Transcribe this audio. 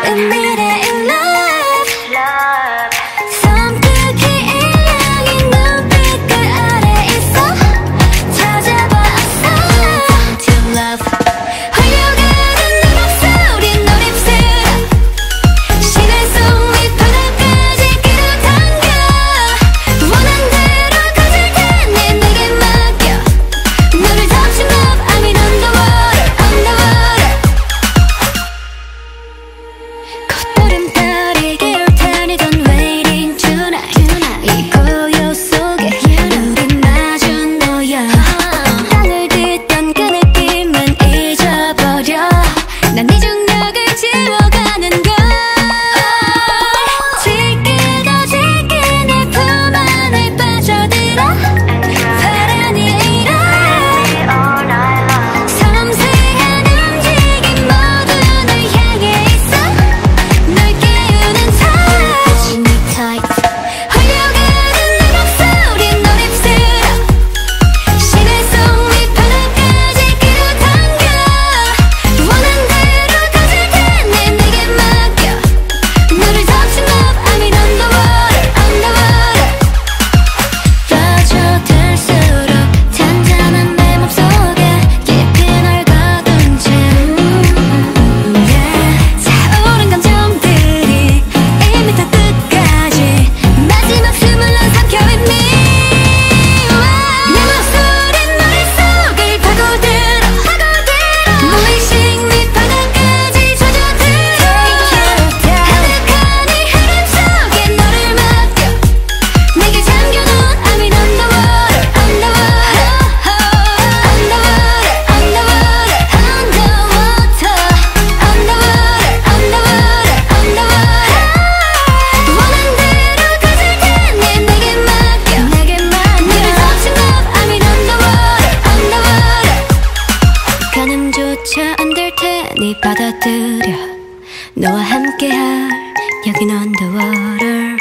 은밀해 in love. 손끝이 일렁인 눈빛 그 아래 있어. 찾아봐 어서 to love. 흘려가는 내 목소리 널 입술어. 시간 속 밑바닥까지 끌어당겨. 원한 대로 가질 테니 내게 맡겨. 너를 touch love I'm in underwater underwater. 콧구름살이 기울타니던 waiting tonight. 이 고요 속에 우린 마주 놓여. 땅을 딛던 그 느낌은 잊어버려. 난 네 중력을 지워가는 걸. 지그러지게 내 품 안에 빠져들어. 파란이 일어. 섬세한 움직임 모두 널 향해 있어. 널 깨우는 touch me tight. 흘려가는 내 목소리 널 입술어. 시간 속 밑바닥까지 끌어당겨. 원한 대로 가질 테니 내게 맡겨. 너를 touch love I'm in underwater underwater. 빠져들수록 잔잔한 내 맘속에 깊이 널 가둔 채 차오른 감정들이 이미 다 끝까지 마지막 숨을 넌 삼켜 with me. 내 목소린 머릿속을 파고들어. 무의식 밑바닥까지 젖어들어. 아득한 이 흐름 속에 너를 맡겨. 내게 잠겨놓은 I'm in underwater underwater underwater underwater underwater underwater underwater. 원한 대로 가질 테니 내게 맡겨. 너를 touch love I'm in underwater underwater. 가늠조차 안 될 테니 받아들여. 너와 함께할 여긴 underwater.